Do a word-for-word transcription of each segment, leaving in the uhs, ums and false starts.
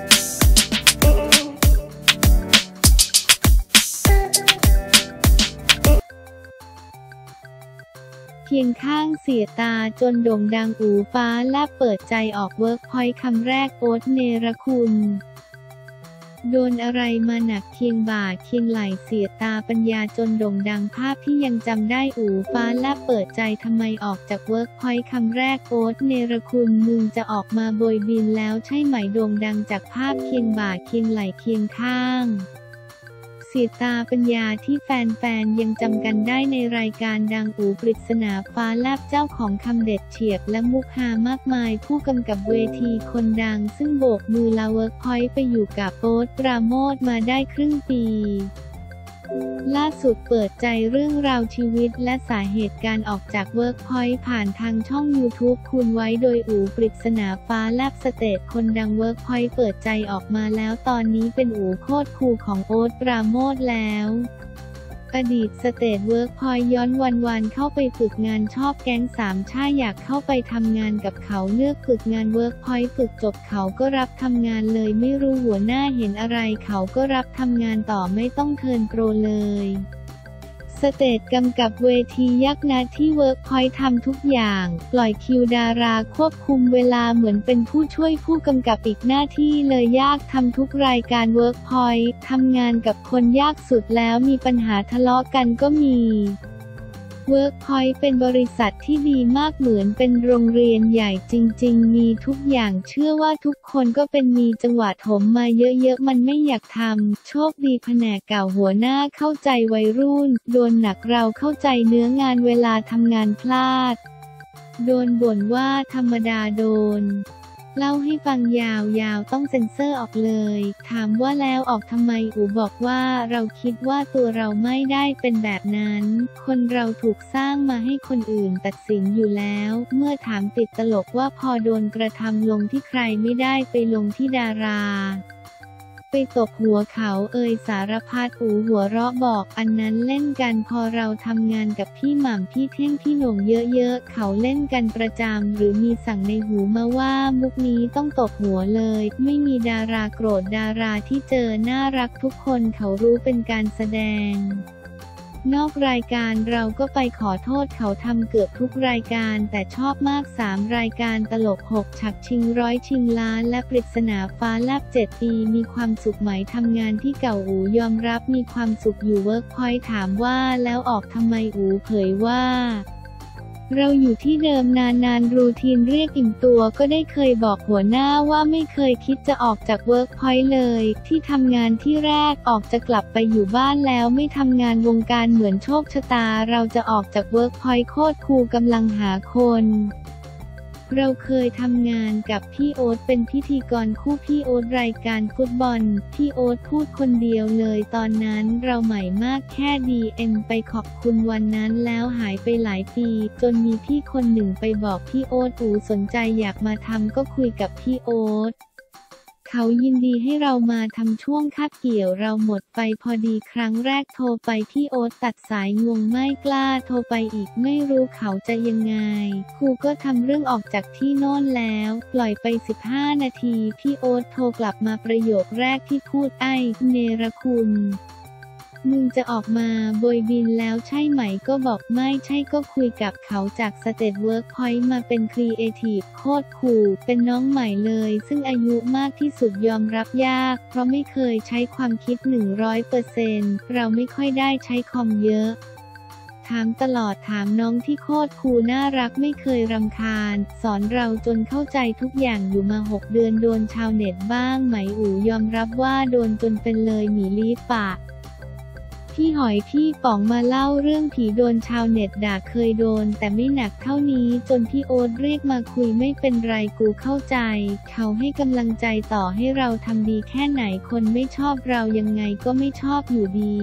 เคียงข้างเสียตาจนโด่งดังอู่ฟ้าแลบเปิดใจออกเวิร์กพอยต์คำแรกโอ๊ตเนรคุณโดนอะไรมาหนักเคียงบ่าเคียงไหล่เสียตาปัญญาจนโด่งดังภาพที่ยังจำได้อู่ฟ้าแลบเปิดใจทำไมออกจากเวิร์กพอยต์คำแรกโอ๊ตเนรคุณมึงจะออกมาโบยบินแล้วใช่ไหมโด่งดังจากภาพเคียงบ่าเคียงไหล่เคียงข้างเสียตาปัญญาที่แฟนๆยังจำกันได้ในรายการดังอู่ปริศนาฟ้าแลบเจ้าของคำเด็ดเฉียบและมุกฮามากมายผู้กำกับเวทีคนดังซึ่งโบกมือลาเวิร์กพอยต์ไปอยู่กับโอ๊ตปราโมทย์มาได้ครึ่งปีล่าสุดเปิดใจเรื่องราวชีวิตและสาเหตุการออกจากเวิร์กพอยต์ผ่านทางช่อง ยูทูบ คุณไว้โดยอู่ปริศนาฟ้าแลบสเตจคนดังเวิร์กพอยต์เปิดใจออกมาแล้วตอนนี้เป็นอู่โคตรคูลของโอ๊ตปราโมทย์แล้วอดีตสเตจเวิร์กพอยต์ย้อนวันๆเข้าไปฝึกงานชอบแก๊งสามช่าอยากเข้าไปทำงานกับเขาเลือกฝึกงานเวิร์กพอยต์ฝึกจบเขาก็รับทำงานเลยไม่รู้หัวหน้าเห็นอะไรเขาก็รับทำงานต่อไม่ต้องเทิร์นโปรเลยสเตจกำกับเวทียักษ์นะที่เวิร์กพอยต์ทำทุกอย่างปล่อยคิวดาราควบคุมเวลาเหมือนเป็นผู้ช่วยผู้กำกับอีกหน้าที่เลยยากทำทุกรายการเวิร์กพอยต์ทำงานกับคนยากสุดแล้วมีปัญหาทะเลาะกันก็มีเวิร์กพอยต์เป็นบริษัทที่ดีมากเหมือนเป็นโรงเรียนใหญ่จริงๆมีทุกอย่างเชื่อว่าทุกคนก็เป็นมีจังหวะถมมาเยอะๆมันไม่อยากทำโชคดีแผนกเก่าหัวหน้าเข้าใจวัยรุ่นโดนหนักเราเข้าใจเนื้องานเวลาทำงานพลาดโดนบ่นว่าธรรมดาโดนเล่าให้ฟังยาวๆต้องเซ็นเซอร์ออกเลยถามว่าแล้วออกทำไมอู๋บอกว่าเราคิดว่าตัวเราไม่ได้เป็นแบบนั้นคนเราถูกสร้างมาให้คนอื่นตัดสินอยู่แล้วเมื่อถามติดตลกว่าพอโดนกระทำลงที่ใครไม่ได้ไปลงที่ดาราไปตบหัวเขาเอ่ยสารพัดอู๋หัวเราะบอกอันนั้นเล่นกันพอเราทำงานกับพี่หม่ำพี่เท่งพี่โหน่งเยอะๆเขาเล่นกันประจำหรือมีสั่งในหูมาว่ามุกนี้ต้องตบหัวเลยไม่มีดาราโกรธดาราที่เจอน่ารักทุกคนเขารู้เป็นการแสดงนอกรายการเราก็ไปขอโทษเขาทำเกือบทุกรายการแต่ชอบมากสามรายการตลกหกฉักชิงร้อยชิงล้านและปริศนาฟ้าแลบเจ็ดปีมีความสุขไหมทำงานที่เก่าอูยอมรับมีความสุขอยู่เวิร์กพอยต์ถามว่าแล้วออกทำไมอูเผยว่าเราอยู่ที่เดิมนานๆรูทีนเรียกอิ่มตัวก็ได้เคยบอกหัวหน้าว่าไม่เคยคิดจะออกจากเวิร์กพอยต์เลยที่ทำงานที่แรกออกจะกลับไปอยู่บ้านแล้วไม่ทำงานวงการเหมือนโชคชะตาเราจะออกจากเวิร์กพอยต์โคตรคูลกำลังหาคนเราเคยทำงานกับพี่โอ๊ตเป็นพิธีกรคู่พี่โอ๊ตรายการฟุตบอลพี่โอ๊ตพูดคนเดียวเลยตอนนั้นเราใหม่มากแค่ ดี เอ็ม ไปขอบคุณวันนั้นแล้วหายไปหลายปีจนมีพี่คนหนึ่งไปบอกพี่โอ๊ตอู๋สนใจอยากมาทำก็คุยกับพี่โอ๊ตเขายินดีให้เรามาทำช่วงคาบเกี่ยวเราหมดไปพอดีครั้งแรกโทรไปพี่โอ๊ตตัดสายงงไม่กล้าโทรไปอีกไม่รู้เขาจะยังไงครูก็ทำเรื่องออกจากที่โน่นแล้วปล่อยไปสิบห้านาทีพี่โอ๊ตโทรกลับมาประโยคแรกที่พูดไอ้เนรคุณมึงจะออกมาโบยบินแล้วใช่ไหมก็บอกไม่ใช่ก็คุยกับเขาจากสเตจเวิร์กพอยต์มาเป็นครีเอทีฟโคตรคูลเป็นน้องใหม่เลยซึ่งอายุมากที่สุดยอมรับยากเพราะไม่เคยใช้ความคิด หนึ่งร้อยเปอร์เซ็นต์ เราไม่ค่อยได้ใช้คอมเยอะถามตลอดถามน้องที่โคตรคูลน่ารักไม่เคยรำคาญสอนเราจนเข้าใจทุกอย่างอยู่มาหกเดือนโดนชาวเน็ตบ้างไหมอู๋ยอมรับว่าโดนจนเป็นเลยหมีลีปะพี่หอยพี่ป๋องมาเล่าเรื่องผีโดนชาวเน็ตด่าเคยโดนแต่ไม่หนักเท่านี้จนพี่โอ๊ตเรียกมาคุยไม่เป็นไรกูเข้าใจเขาให้กำลังใจต่อให้เราทำดีแค่ไหนคนไม่ชอบเรายังไงก็ไม่ชอบอยู่ดี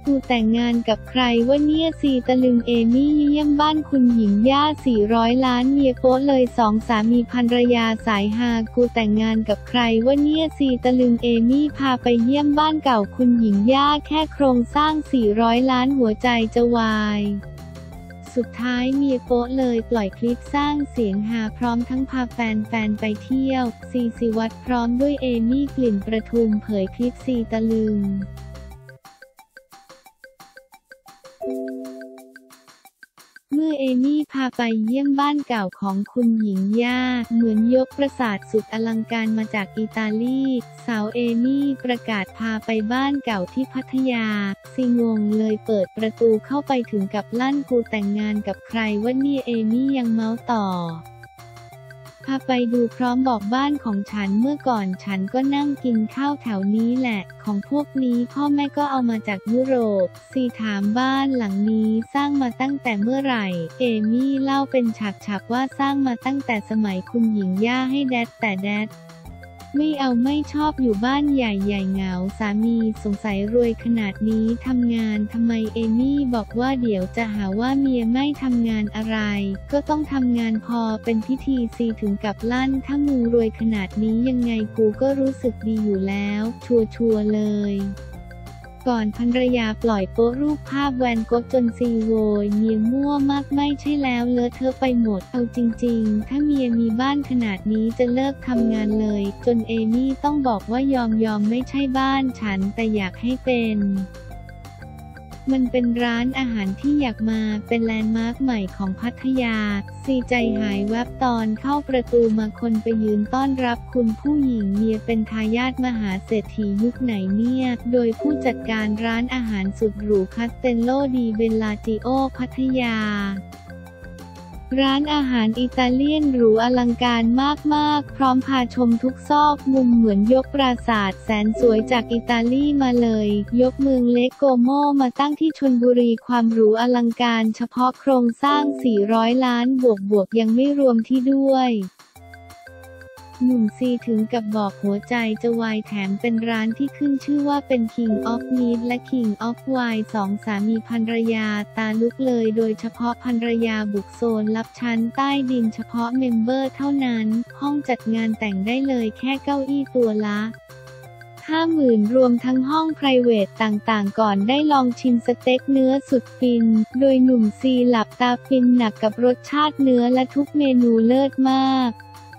กูแต่งงานกับใครวะเนี่ยซีตะลึงเอมี่เยี่ยมบ้านคุณหญิงย่าสี่ร้อยล้านเมียโป๊ะเลยสองสามีภรรยาสายฮากูแต่งงานกับใครวะเนี่ยซีตะลึงเอมี่พาไปเยี่ยมบ้านเก่าคุณหญิงย่าแค่โครงสร้างสี่ร้อยล้านหัวใจจะวายสุดท้ายเมียโป๊ะเลยปล่อยคลิปสร้างเสียงฮาพร้อมทั้งพาแฟนๆไปเที่ยวซีศิวัตรพร้อมด้วยเอมี่กลิ่นประทุมเผยคลิปซีตะลึงเมื่อเอมี่พาไปเยี่ยมบ้านเก่าของคุณหญิงย่าเหมือนยกปราสาทสุดอลังการมาจากอิตาลีสาวเอมี่ประกาศพาไปบ้านเก่าที่พัทยาซีงงเลยเปิดประตูเข้าไปถึงกับลั่นกูแต่งงานกับใครวะเนี่ยเอมี่ยังเมาส์ต่อพาไปดูพร้อมบอกบ้านของฉันเมื่อก่อนฉันก็นั่งกินข้าวแถวนี้แหละของพวกนี้พ่อแม่ก็เอามาจากยุโรปซีถามบ้านหลังนี้สร้างมาตั้งแต่เมื่อไหร่เอมี่เล่าเป็นฉากๆว่าสร้างมาตั้งแต่สมัยคุณหญิงย่าให้แดดแต่แดดไม่เอาไม่ชอบอยู่บ้านใหญ่ใหญ่เหงาสามีสงสัยรวยขนาดนี้ทำงานทำไมเอมี่บอกว่าเดี๋ยวจะหาว่าเมียไม่ทำงานอะไรก็ต้องทำงานพอเป็นพิธีซีถึงกับลั่นถ้ามึงรวยขนาดนี้ยังไงกูก็รู้สึกดีอยู่แล้วชัวร์ๆเลยก่อนภรรยาปล่อยโป๊รูปภาพแวนโก๊กจนซีโวยเมียมั่วมากไม่ใช่แล้วเลอะเทอะไปหมดเอาจริงๆถ้าเมียมีบ้านขนาดนี้จะเลิกทำงานเลยจนเอมี่ต้องบอกว่ายอมยอมไม่ใช่บ้านฉันแต่อยากให้เป็นมันเป็นร้านอาหารที่อยากมาเป็นแลนด์มาร์คใหม่ของพัทยาซีใจหายแวบตอนเข้าประตูมาคนไปยืนต้อนรับคุณผู้หญิงเมียเป็นทายาทมหาเศรษฐียุคไหนเนี่ยโดยผู้จัดการร้านอาหารสุดหรูคาสเตนโลดีเบลลาจิโอพัทยาร้านอาหารอิตาเลียนหรูอลังการมากๆพร้อมพาชมทุกซอกมุมเหมือนยกปราสาทแสนสวยจากอิตาลีมาเลยยกเมืองเลโกโมมาตั้งที่ชลบุรีความหรูอลังการเฉพาะโครงสร้างสี่ร้อยล้านบวกๆยังไม่รวมที่ด้วยหนุ่มซีถึงกับบอกหัวใจจะวายแถมเป็นร้านที่ขึ้นชื่อว่าเป็น King of Meat และ King of Wine สองสามีภรรยาตาลุกเลยโดยเฉพาะภรรยาบุกโซนลับชั้นใต้ดินเฉพาะเมมเบอร์เท่านั้นห้องจัดงานแต่งได้เลยแค่เก้าอี้ตัวละห้าหมื่นรวมทั้งห้องไพรเวทต่างๆก่อนได้ลองชิมสเต็กเนื้อสุดฟินโดยหนุ่มซีหลับตาฟินหนักกับรสชาติเนื้อและทุกเมนูเลิศมาก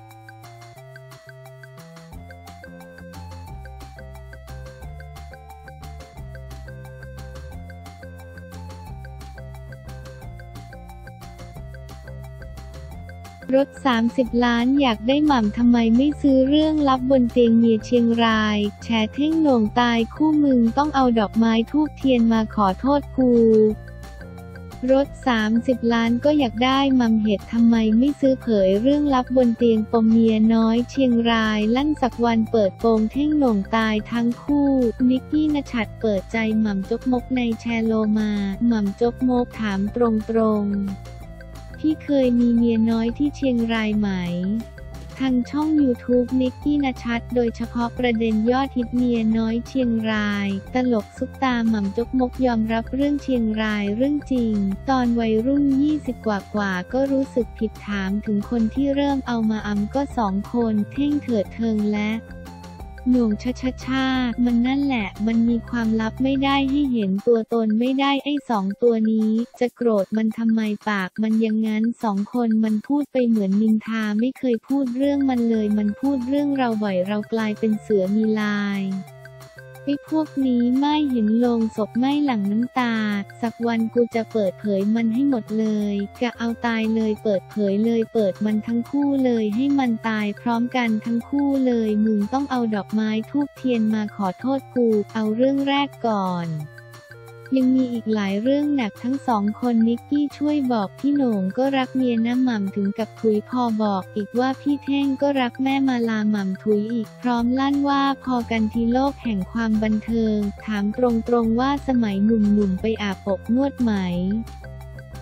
รถสามสิบล้านอยากได้หม่ำทำไมไม่ซื้อเรื่องลับบนเตียงเมียเชียงรายแฉเท่งโหน่งตายคู่มึงต้องเอาดอกไม้ธูปเทียนมาขอโทษกูรถสามสิบล้านก็อยากได้หม่ำเหตุทำไมไม่ซื้อเผยเรื่องลับบนเตียงปมเมียน้อยเชียงรายลั่นสักวันเปิดโปงเท่งโหน่งตายทั้งคู่นิกกี้ณชัดเปิดใจหม่ำจกมกในแชร์โลมาหม่ำจกมกถามตรงๆพี่เคยมีเมียน้อยที่เชียงรายไหมทางช่องยูทูบนิกกี้ณชัดโดยเฉพาะประเด็นยอดฮิตเมียน้อยเชียงรายตลกซุปตาหม่ำจกมกยอมรับเรื่องเชียงรายเรื่องจริงตอนวัยรุ่นยี่สิบกว่ากว่าก็รู้สึกผิดถามถึงคนที่เริ่มเอามาอำก็สองคนเท่งเถิดเทิงและหน่วงชะชะชามันนั่นแหละมันมีความลับไม่ได้ให้เห็นตัวตนไม่ได้ไอ้สองตัวนี้จะโกรธมันทำไมปากมันยังงั้นสองคนมันพูดไปเหมือนนินทาไม่เคยพูดเรื่องมันเลยมันพูดเรื่องเราบ่อยเรากลายเป็นเสือมีลายไอ้พวกนี้ไม่เห็นโลงศพไม่หลั่งน้ำตาสักวันกูจะเปิดเผยมันให้หมดเลยกะเอาตายเลยเปิดเผยเลยเปิดมันทั้งคู่เลยให้มันตายพร้อมกันทั้งคู่เลยมึงต้องเอาดอกไม้ธูปเทียนมาขอโทษกูเอาเรื่องแรกก่อนยังมีอีกหลายเรื่องหนักทั้งสองคนนิกกี้ช่วยบอกพี่โหน่งก็รักเมียน้ำหม่ำถึงกับถุยพอบอกอีกว่าพี่เท่งก็รักแม่มาลาหม่ำถุยอีกพร้อมลั่นว่าพอกันที่โลกแห่งความบันเทิงถามตรงๆว่าสมัยหนุ่มๆไปอาบอบนวดไหม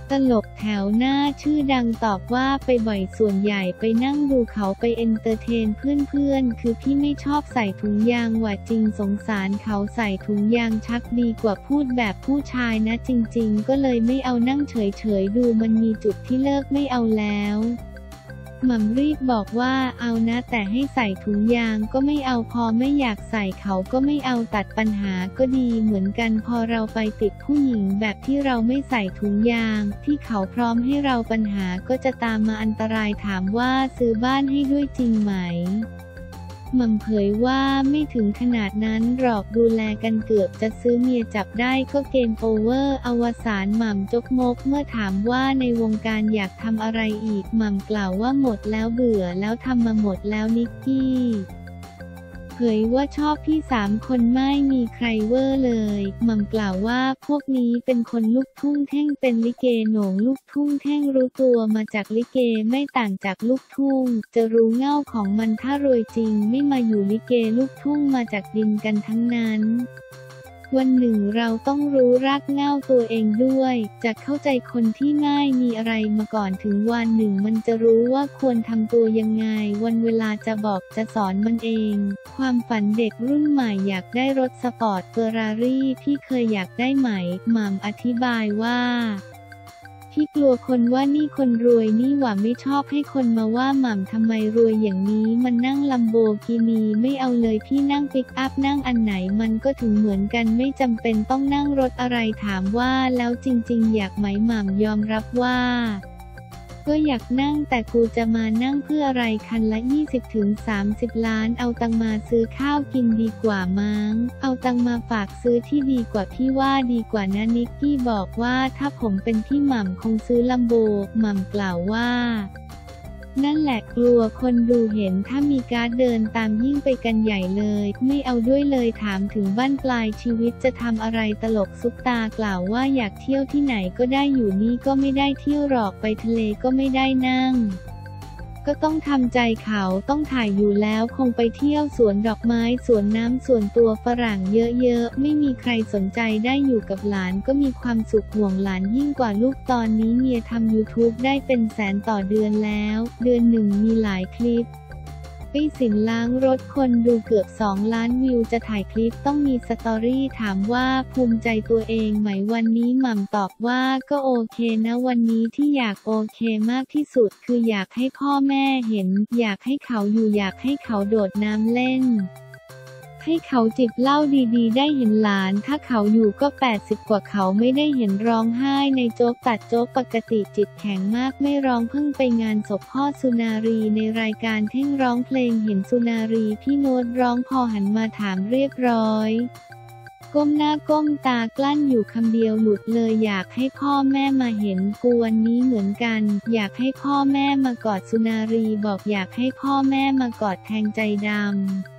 ตลกแถวหน้าชื่อดังตอบว่าไปบ่อยส่วนใหญ่ไปนั่งดูเขาไปเอนเตอร์เทนเพื่อนๆคือพี่ไม่ชอบใส่ถุงยางว่ะจริงสงสารเขาใส่ถุงยางชักดีกว่าพูดแบบผู้ชายนะจริงๆก็เลยไม่เอานั่งเฉยๆดูมันมีจุดที่เลิกไม่เอาแล้วหม่ำรีบบอกว่าเอานะแต่ให้ใส่ถุงยางก็ไม่เอาพอไม่อยากใส่เขาก็ไม่เอาตัดปัญหาก็ดีเหมือนกันพอเราไปติดผู้หญิงแบบที่เราไม่ใส่ถุงยางที่เขาพร้อมให้เราปัญหาก็จะตามมาอันตรายถามว่าซื้อบ้านให้ด้วยจริงไหมหม่ำเผยว่าไม่ถึงขนาดนั้นหรอกดูแลกันเกือบจะซื้อเมียจับได้ก็เกมโอเวอร์อวสานหม่ำจกมกเมื่อถามว่าในวงการอยากทำอะไรอีกหม่ำกล่าวว่าหมดแล้วเบื่อแล้วทำมาหมดแล้วนิกกี้เผยว่าชอบพี่สามคนไม่มีใครเวอร์เลยหม่ำกล่าวว่าพวกนี้เป็นคนลูกทุ่งแท่งเป็นลิเกโหน่งลูกทุ่งแท่งรู้ตัวมาจากลิเกไม่ต่างจากลูกทุ่งจะรู้เง่าของมันถ้ารวยจริงไม่มาอยู่ลิเกลูกทุ่งมาจากดินกันทั้งนั้นวันหนึ่งเราต้องรู้รักเง่าตัวเองด้วยจะเข้าใจคนที่ไม่มีอะไรมาก่อนถึงวันหนึ่งมันจะรู้ว่าควรทำตัวยังไงวันเวลาจะบอกจะสอนมันเองความฝันเด็กรุ่นใหม่อยากได้รถสปอร์ตเฟอร์รารี่พี่เคยอยากได้ไหมหม่ำอธิบายว่าพี่กลัวคนว่านี่คนรวยนี่หว่าไม่ชอบให้คนมาว่าหม่ำทำไมรวยอย่างนี้มันนั่งลัมโบกินีไม่เอาเลยพี่นั่งปิกอัพนั่งอันไหนมันก็ถึงเหมือนกันไม่จำเป็นต้องนั่งรถอะไรถามว่าแล้วจริงๆอยากไหมหม่ำยอมรับว่าก็อยากนั่งแต่กูจะมานั่งเพื่ออะไรคันละ ยี่สิบถึงสามสิบ ล้านเอาตังมาซื้อข้าวกินดีกว่ามั้งเอาตังมาฝากซื้อที่ดีกว่าพี่ว่าดีกว่านะนิกกี้บอกว่าถ้าผมเป็นพี่หม่ำคงซื้อลัมโบหม่ำกล่าวว่านั่นแหละกลัวคนดูเห็นถ้ามีการ์ดเดินตามยิ่งไปกันใหญ่เลยไม่เอาด้วยเลยถามถึงบั้นปลายชีวิตจะทำอะไรตลกซุปตากล่าวว่าอยากเที่ยวที่ไหนก็ได้อยู่นี่ก็ไม่ได้เที่ยวหรอกไปทะเลก็ไม่ได้นั่งก็ต้องทำใจเขาต้องถ่ายอยู่แล้วคงไปเที่ยวสวนดอกไม้สวนน้ำส่วนตัวฝรั่งเยอะๆไม่มีใครสนใจได้อยู่กับหลานก็มีความสุขห่วงหลานยิ่งกว่าลูกตอนนี้เมียทำ ยูทูบ ได้เป็นแสนต่อเดือนแล้วเดือนหนึ่งมีหลายคลิปปี้สินล้างรถคนดูเกือบสองล้านวิวจะถ่ายคลิปต้องมีสตอรี่ถามว่าภูมิใจตัวเองไหมวันนี้หม่ำตอบว่าก็โอเคนะวันนี้ที่อยากโอเคมากที่สุดคืออยากให้พ่อแม่เห็นอยากให้เขาอยู่อยากให้เขาโดดน้ำเล่นให้เขาจิบเหล้าดีๆได้เห็นหลานถ้าเขาอยู่ก็แปดสิบกว่าเขาไม่ได้เห็นร้องไห้ในโจ๊กตัดโจ๊กปกติจิตแข็งมากไม่ร้องเพิ่งไปงานศพพ่อสุนารีในรายการเท่งร้องเพลงเห็นสุนารีพี่โน้ตร้องพอหันมาถามเรียบร้อยก้มหน้าก้มตากลั้นอยู่คำเดียวหลุดเลยอยากให้พ่อแม่มาเห็นกูวันนี้เหมือนกันอยากให้พ่อแม่มากอดสุนารีบอกอยากให้พ่อแม่มากอดแทงใจดำ